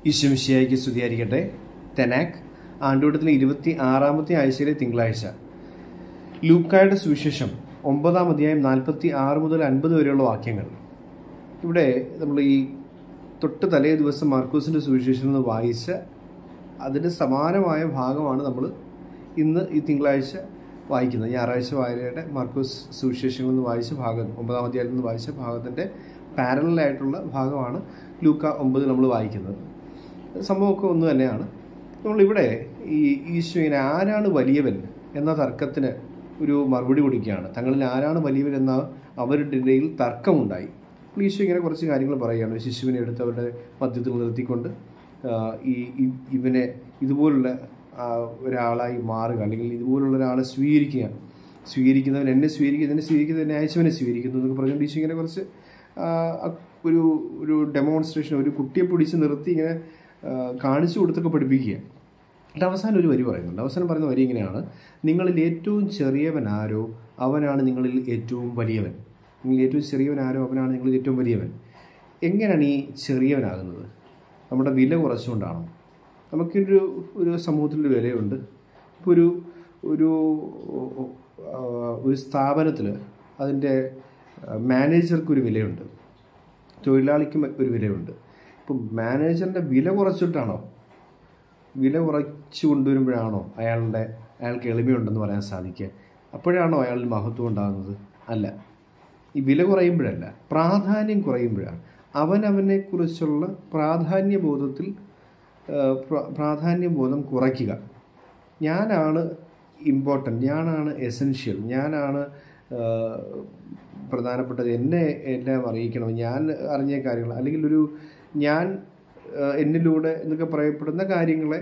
ഈശ്വമിശിയായിക്ക് സ്തുതിയായിരിക്കട്ടെ. തെനാക് ആണ്ടുവട്ടത്തിലെ 26-ാമത്തെ ആഴ്ചയിലെ തിങ്കളാഴ്ച. ലൂക്കായുടെ സുവിശേഷം 9-ാം അധ്യായം 46 മുതൽ 50 വരെയുള്ള വാക്യങ്ങൾ. ഇവിടെ നമ്മൾ ഈ തൊട്ട് തലേ ദിവസം മാർക്കോസിൻ്റെ സുവിശേഷം നിന്ന് വായിച്ച അതിന് സമാനമായ ഭാഗമാണ് നമ്മൾ ഇന്ന് ഈ തിങ്കളാഴ്ച വായിക്കുന്നത്. ഞായറാഴ്ച വായനയുടെ മാർക്കോസ് സുവിശേഷങ്ങളിൽ നിന്ന് വായിച്ച ഭാഗം, 9-ാം അധ്യായത്തിൽ നിന്ന് വായിച്ച ഭാഗത്തിൻ്റെ പാരലായിട്ടുള്ള ഭാഗമാണ് ലൂക്ക 9 നമ്മൾ വായിക്കുന്നത്. സംഭവമൊക്കെ ഒന്ന് തന്നെയാണ്. നമ്മളിവിടെ ഈ ഈശോയിനെ ആരാണ് വലിയവൻ എന്ന തർക്കത്തിന് ഒരു മറുപടി കൊടുക്കുകയാണ്. തങ്ങളിൽ ആരാണ് വലിയവൻ എന്ന അവരുടെ ഇടയിൽ തർക്കമുണ്ടായി. അപ്പോൾ ഈശോ ഇങ്ങനെ കുറച്ച് കാര്യങ്ങൾ പറയുകയാണ്. ശിശുവിനെ എടുത്ത് അവരുടെ മധ്യത്തിൽ നിർത്തിക്കൊണ്ട് ഇവനെ ഇതുപോലുള്ള ഒരാളായി മാറുക, അല്ലെങ്കിൽ ഇതുപോലുള്ള ഒരാളെ സ്വീകരിക്കുന്നവൻ എന്നെ സ്വീകരിക്കുന്നവൻ അയച്ചവനെ സ്വീകരിക്കുന്നു എന്നൊക്കെ പറഞ്ഞുകൊണ്ട് ഈശോ ഇങ്ങനെ കുറച്ച് ഒരു ഡെമോൺസ്ട്രേഷൻ, ഒരു കുട്ടിയെ പിടിച്ച് നിർത്തി ഇങ്ങനെ കാണിച്ചു കൊടുത്തൊക്കെ പഠിപ്പിക്കുക. എന്നിട്ട് അവസാനം ഒരു വരി പറയുന്നുണ്ട്. അവസാനം പറയുന്ന വരി ഇങ്ങനെയാണ്: നിങ്ങളിൽ ഏറ്റവും ചെറിയവൻ ആരോ അവനാണ് നിങ്ങളിൽ ഏറ്റവും വലിയവൻ. നിങ്ങളിൽ ഏറ്റവും ചെറിയവൻ ആരോ അവനാണ് നിങ്ങളിൽ ഏറ്റവും വലിയവൻ. എങ്ങനെയാണ് ഈ ചെറിയവനാകുന്നത്? നമ്മുടെ വില കുറച്ചുകൊണ്ടാണോ? നമുക്കൊരു സമൂഹത്തിലൊരു വിലയുണ്ട്. ഇപ്പോൾ ഒരു സ്ഥാപനത്തിൽ അതിൻ്റെ മാനേജർക്കൊരു വിലയുണ്ട്, തൊഴിലാളിക്കും ഒരു വിലയുണ്ട്. ഇപ്പം മാനേജറിൻ്റെ വില കുറച്ചിട്ടാണോ, വില കുറച്ച് കൊണ്ടുവരുമ്പോഴാണോ അയാൾക്ക് എളിമയുണ്ടെന്ന് പറയാൻ സാധിക്കുക? അപ്പോഴാണോ അയാളിൽ മഹത്വം ഉണ്ടാകുന്നത്? അല്ല. ഈ വില കുറയുമ്പോഴല്ല, പ്രാധാന്യം കുറയുമ്പോഴാണ്. അവനവനെക്കുറിച്ചുള്ള പ്രാധാന്യബോധം കുറയ്ക്കുക. ഞാനാണ് ഇമ്പോർട്ടൻ്റ്, ഞാനാണ് എസെൻഷ്യൽ, ഞാനാണ് പ്രധാനപ്പെട്ടത്, എന്നെ എല്ലാം അറിയിക്കണം, ഞാൻ അറിഞ്ഞ കാര്യങ്ങൾ, അല്ലെങ്കിൽ ഞാൻ എന്നിലൂടെ എന്നൊക്കെ പറയപ്പെടുന്ന കാര്യങ്ങളെ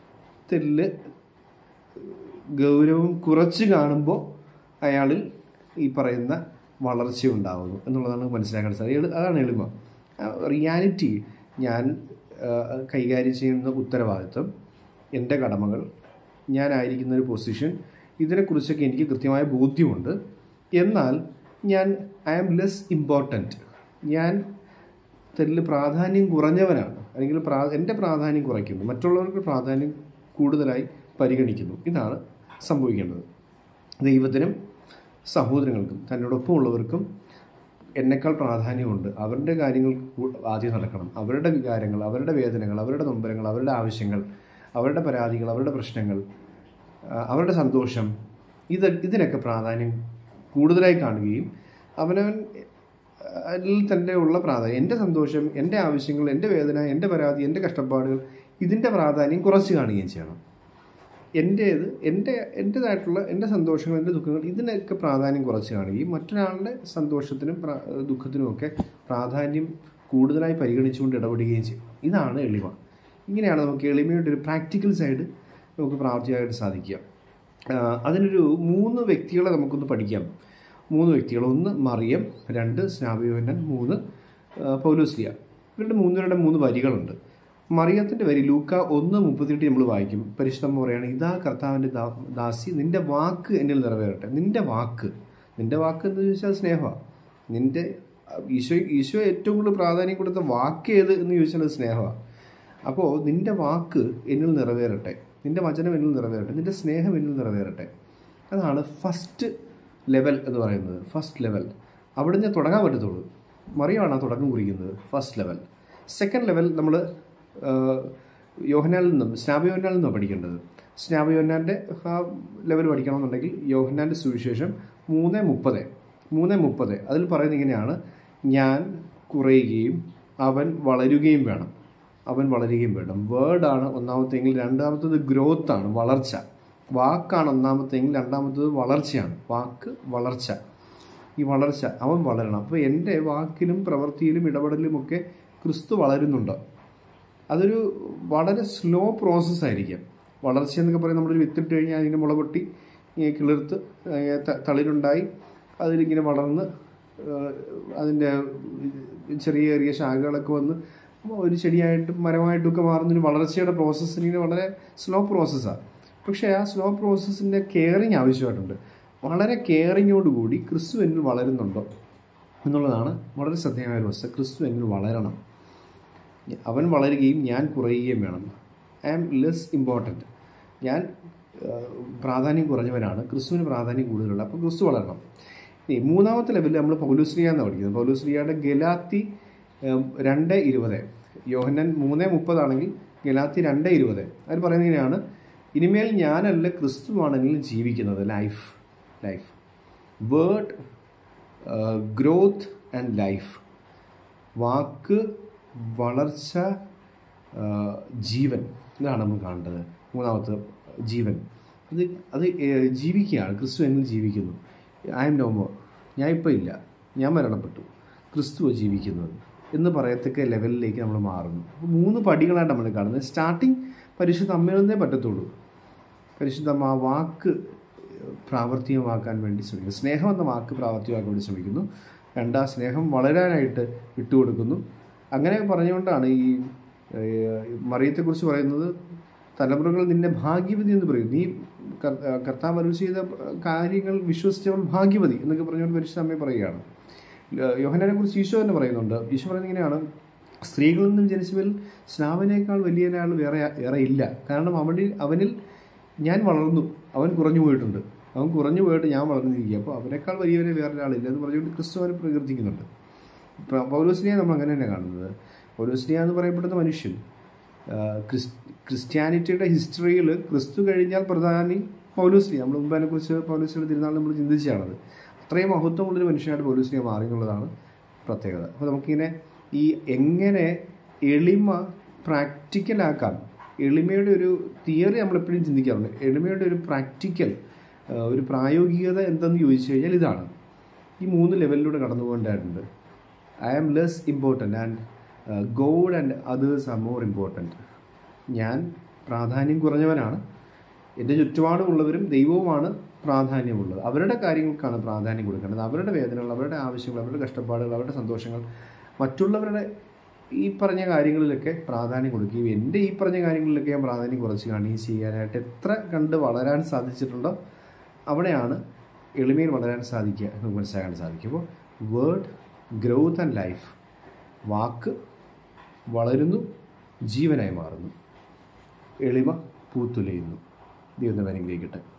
ഗൗരവം കുറച്ച് കാണുമ്പോൾ അയാളിൽ ഈ പറയുന്ന വളർച്ച ഉണ്ടാകുന്നു എന്നുള്ളതാണ് മനസ്സിലാക്കാൻ സാധിക്കും. അതാണ് എളിമ. റിയാലിറ്റി, ഞാൻ കൈകാര്യം ചെയ്യുന്ന ഉത്തരവാദിത്വം, എൻ്റെ കടമകൾ, ഞാനായിരിക്കുന്ന ഒരു പൊസിഷൻ, ഇതിനെക്കുറിച്ചൊക്കെ എനിക്ക് കൃത്യമായ ബോധ്യമുണ്ട്. എന്നാൽ ഐ ആം ലെസ് ഇമ്പോർട്ടൻറ്റ്, ഞാൻ പ്രാധാന്യം കുറഞ്ഞവനാണ്, അല്ലെങ്കിൽ എൻ്റെ പ്രാധാന്യം കുറയ്ക്കുന്നു, മറ്റുള്ളവർക്ക് പ്രാധാന്യം കൂടുതലായി പരിഗണിക്കുന്നു. ഇതാണ് സംഭവിക്കേണ്ടത്. ദൈവത്തിനും സഹോദരങ്ങൾക്കും തന്നോടൊപ്പമുള്ളവർക്കും എന്നെക്കാൾ പ്രാധാന്യമുണ്ട്. അവരുടെ കാര്യങ്ങൾ ആദ്യം നടക്കണം. അവരുടെ വികാരങ്ങൾ, അവരുടെ വേദനകൾ, അവരുടെ നൊമ്പരങ്ങൾ, അവരുടെ ആവശ്യങ്ങൾ, അവരുടെ പരാതികൾ, അവരുടെ പ്രശ്നങ്ങൾ, അവരുടെ സന്തോഷം, ഇതിനൊക്കെ പ്രാധാന്യം കൂടുതലായി കാണുകയും അവനവൻ അതിൽ തന്നെ ഉള്ള പ്രാധാന്യം, എൻ്റെ സന്തോഷം, എൻ്റെ ആവശ്യങ്ങൾ, എൻ്റെ വേദന, എൻ്റെ പരാതി, എൻ്റെ കഷ്ടപ്പാടുകൾ, ഇതിൻ്റെ പ്രാധാന്യം കുറച്ച് കാണുകയും ചെയ്യണം. എൻ്റേതായിട്ടുള്ള എൻ്റെ സന്തോഷങ്ങൾ, എൻ്റെ ദുഃഖങ്ങൾ, ഇതിനൊക്കെ പ്രാധാന്യം കുറച്ച് കാണുകയും മറ്റൊരാളുടെ സന്തോഷത്തിനും ദുഃഖത്തിനുമൊക്കെ പ്രാധാന്യം കൂടുതലായി പരിഗണിച്ചുകൊണ്ട് ഇടപെടുകയും ചെയ്യും. ഇതാണ് എളിമ. ഇങ്ങനെയാണ് നമുക്ക് എളിമയുടെ ഒരു പ്രാക്ടിക്കൽ സൈഡ് നമുക്ക് പ്രാപ്തിയായിട്ട് സാധിക്കുക. അതിനൊരു 3 വ്യക്തികളെ നമുക്കൊന്ന് പഠിക്കാം. 3 വ്യക്തികൾ: 1 മറിയം, 2 സ്നാപയോഹന്നാൻ, 3 പൗലോസ്ലിയ. ഇവരുടെ 3 വരികളുണ്ട്. മറിയത്തിൻ്റെ വരി ലൂക്ക 1:38 നമ്മൾ വായിക്കും. പരിശുദ്ധമ്മ പറയുകയാണ്: ഇതാ കർത്താവിൻ്റെ ദാസി, നിൻ്റെ വാക്ക് എന്നിൽ നിറവേറട്ടെ. നിൻ്റെ വാക്ക് എന്ന് ചോദിച്ചാൽ സ്നേഹമാണ്. ഈശോ ഏറ്റവും കൂടുതൽ പ്രാധാന്യം കൊടുത്ത വാക്ക് ഏത് എന്ന് ചോദിച്ചാൽ അത് സ്നേഹമാണ്. അപ്പോൾ നിൻ്റെ വാക്ക് എന്നിൽ നിറവേറട്ടെ, നിൻ്റെ വചനം എന്നിൽ നിറവേറട്ടെ, നിൻ്റെ സ്നേഹം എന്നിൽ നിറവേറട്ടെ. അതാണ് ഫസ്റ്റ് ലെവൽ എന്ന് പറയുന്നത്. ഫസ്റ്റ് ലെവൽ അവിടെ നിന്ന് തുടങ്ങാൻ പറ്റത്തുള്ളൂ. മറിയമാണ് ആ തുടക്കം കുറിക്കുന്നത്. First level. സെക്കൻഡ് ലെവൽ നമ്മൾ സ്നാപയോഹന്നാനിൽ നിന്നും പഠിക്കേണ്ടത്. സ്നാപയോഹന്നാൻ്റെ ആ ലെവൽ പഠിക്കണമെന്നുണ്ടെങ്കിൽ യോഹന്നാൻ്റെ സുവിശേഷം 3:30 അതിൽ പറയുന്നത് ഇങ്ങനെയാണ്: ഞാൻ കുറയുകയും അവൻ വളരുകയും വേണം. വേർഡാണ് ഒന്നാമത്തെങ്കിൽ, രണ്ടാമത്തത് ഗ്രോത്താണ്, വളർച്ച. വാക്കാണ് ഒന്നാമത്തെങ്കിൽ, രണ്ടാമത്തത് വളർച്ചയാണ്. വളർച്ച. ഈ വളർച്ച, അവൻ വളരണം. അപ്പോൾ എൻ്റെ വാക്കിലും പ്രവൃത്തിയിലും ഇടപെടലുമൊക്കെ ക്രിസ്തു വളരുന്നുണ്ട്. അതൊരു വളരെ സ്ലോ പ്രോസസ്സായിരിക്കും. വളർച്ച എന്നൊക്കെ പറയുന്നത്, നമ്മളൊരു വിത്തിട്ട് കഴിഞ്ഞാൽ അതിൻ്റെ മുള പൊട്ടി കിളിർത്ത് തളിരുണ്ടായി അതിലിങ്ങനെ വളർന്ന് അതിൻ്റെ ചെറിയ ശാഖകളൊക്കെ വന്ന് ഒരു ചെടിയായിട്ടും മരമായിട്ടുമൊക്കെ മാറുന്നൊരു വളർച്ചയുടെ പ്രോസസ്സിന് വളരെ സ്ലോ പ്രോസസ്സാണ്. പക്ഷേ ആ സ്ലോ പ്രോസസ്സിൻ്റെ കെയറിങ് ആവശ്യമായിട്ടുണ്ട്. വളരെ കെയറിങ്ങോടുകൂടി ക്രിസ്തു എന്നിൽ വളരുന്നുണ്ടോ എന്നുള്ളതാണ് വളരെ ശ്രദ്ധേയമായ ഒരു വസ്തുത. ക്രിസ്തു എന്നിൽ വളരണം. അവൻ വളരുകയും ഞാൻ കുറയുകയും വേണം. I am less important. ഞാൻ പ്രാധാന്യം കുറഞ്ഞവനാണ്, ക്രിസ്തുവിന് പ്രാധാന്യം കൂടുതലുള്ള. അപ്പോൾ ക്രിസ്തു വളരണം. ഇനി മൂന്നാമത്തെ ലെവലിൽ നമ്മൾ പൗലോസ്ലിയ എന്നാണ് പഠിക്കുന്നത്. പൗലോസ്ലിയയുടെ ഗലാത്തി 2:20, യോഹന്നാൻ 3:30 ആണെങ്കിൽ ഗലാത്തി 2:20 അവർ പറയുന്നത് ഇങ്ങനെയാണ്: ഇനിമേൽ ഞാനല്ല, ക്രിസ്തുവാണെങ്കിലും ജീവിക്കുന്നത്. Life word, growth and life. വാക്ക്, വളർച്ച, ജീവൻ. ഇതാണ് നമ്മൾ കാണേണ്ടത്. മൂന്നാമത്തെ ജീവൻ. അത് ജീവിക്കുകയാണ്. ക്രിസ്തു എന്നിൽ ജീവിക്കുന്നു. I am no more. ഞാൻ ഇപ്പോൾ ഇല്ല, ഞാൻ മരണപ്പെട്ടു, ക്രിസ്തു ജീവിക്കുന്നത് എന്ന് പറയത്തക്ക ലെവലിലേക്ക് നമ്മൾ മാറുന്നു. അപ്പോൾ 3 പടികളായിട്ട് നമ്മൾ കാണുന്നത്. സ്റ്റാർട്ടിങ് പരിശുദ്ധ അമ്മയിൽ പറ്റത്തുള്ളൂ. പരിശുദ്ധ അമ്മ ആ വാക്ക് പ്രാവർത്തികമാക്കാൻ വേണ്ടി ശ്രമിക്കുന്നു. സ്നേഹം എന്ന വാക്ക് പ്രാവർത്തികമാക്കാൻ വേണ്ടി ശ്രമിക്കുന്നു. 2 സ്നേഹം വളരാനായിട്ട് വിട്ടുകൊടുക്കുന്നു. അങ്ങനെ പറഞ്ഞുകൊണ്ടാണ് ഈ മറിയത്തെക്കുറിച്ച് പറയുന്നത്, തലമുറകൾ നിന്നെ ഭാഗ്യവതി എന്ന് പറയും. നീ കർത്താവ് അരുളി ചെയ്ത കാര്യങ്ങൾ വിശ്വസിച്ചവൾ ഭാഗ്യവതി എന്നൊക്കെ പറഞ്ഞുകൊണ്ട് പരിശുദ്ധ അമ്മയെ പറയുകയാണ്. യോഹന്നാനെ കുറിച്ച് ഈശോ തന്നെ പറയുന്നുണ്ട്. ഈശോ പറയുന്നത് ഇങ്ങനെയാണ്: സ്ത്രീകളിൽ നിന്നും ജനിച്ചവരിൽ സ്നാപനേക്കാൾ വലിയൊരാൾ വേറെ ഇല്ല. കാരണം അവനിൽ ഞാൻ വളർന്നു, അവൻ കുറഞ്ഞു പോയിട്ടുണ്ട്. അവൻ കുറഞ്ഞു പോയിട്ട് ഞാൻ വളർന്നിരിക്കുക. അപ്പോൾ അവനേക്കാൾ വലിയവരെ വേറൊരാളില്ല എന്ന് പറഞ്ഞുകൊണ്ട് ക്രിസ്തു അവനെ പ്രകീർത്തിക്കുന്നുണ്ട്. പൗലോസ്ലിയെ നമ്മൾ അങ്ങനെ തന്നെ കാണുന്നത്. പൗലോസ്ലിയ എന്ന് പറയപ്പെടുന്ന മനുഷ്യൻ ക്രിസ്ത്യാനിറ്റിയുടെ ഹിസ്റ്ററിയിൽ ക്രിസ്തു കഴിഞ്ഞാൽ പ്രധാനി പൗലോസ്ലിയ. നമ്മൾ മുമ്പ് അതിനെക്കുറിച്ച് പൗലോസ്ലിയുടെ തിരുനാൾ നമ്മൾ ചിന്തിച്ചാണത്. അത്രയും മഹത്വമുള്ളൊരു മനുഷ്യനായിട്ട് പൗലോസ്ലിയ മാറി എന്നുള്ളതാണ് പ്രത്യേകത. അപ്പോൾ നമുക്കിങ്ങനെ ഈ എങ്ങനെ എളിമ പ്രാക്ടിക്കലാക്കാം, എളിമയുടെ ഒരു തിയറി നമ്മളെപ്പോഴും ചിന്തിക്കാറുണ്ട്. എളിമയുടെ ഒരു പ്രാക്ടിക്കൽ, ഒരു പ്രായോഗികത എന്തെന്ന് ചോദിച്ചു കഴിഞ്ഞാൽ ഇതാണ്. ഈ 3 ലെവലിലൂടെ കടന്നു പോകേണ്ടതായിട്ടുണ്ട്. I am less important and God and others are more important. ഞാൻ പ്രാധാന്യം കുറഞ്ഞവനാണ്, എൻ്റെ ചുറ്റുപാടുമുള്ളവരും ദൈവവുമാണ് പ്രാധാന്യമുള്ളത്. അവരുടെ കാര്യങ്ങൾക്കാണ് പ്രാധാന്യം കൊടുക്കേണ്ടത്. അവരുടെ വേദനകൾ, അവരുടെ ആവശ്യങ്ങൾ, അവരുടെ കഷ്ടപ്പാടുകൾ, അവരുടെ സന്തോഷങ്ങൾ, മറ്റുള്ളവരുടെ ഈ പറഞ്ഞ കാര്യങ്ങളിലൊക്കെ പ്രാധാന്യം കൊടുക്കുകയും എൻ്റെ ഈ പറഞ്ഞ കാര്യങ്ങളിലൊക്കെ ഞാൻ പ്രാധാന്യം കുറച്ച് കാണുകയും ചെയ്യാനായിട്ട് എത്ര കണ്ട് വളരാൻ സാധിച്ചിട്ടുണ്ടോ അവിടെയാണ് എളിമയിൽ വളരാൻ സാധിക്കുക എന്ന് മനസ്സിലാക്കാൻ സാധിക്കും. അപ്പോൾ വേർഡ്, ഗ്രോത്ത് ആൻഡ് ലൈഫ്. വാക്ക് വളരുന്നു, ജീവനായി മാറുന്നു. എളിമ പൂത്തുലയുന്നു. ദൈവം അനുഗ്രഹിക്കട്ടെ.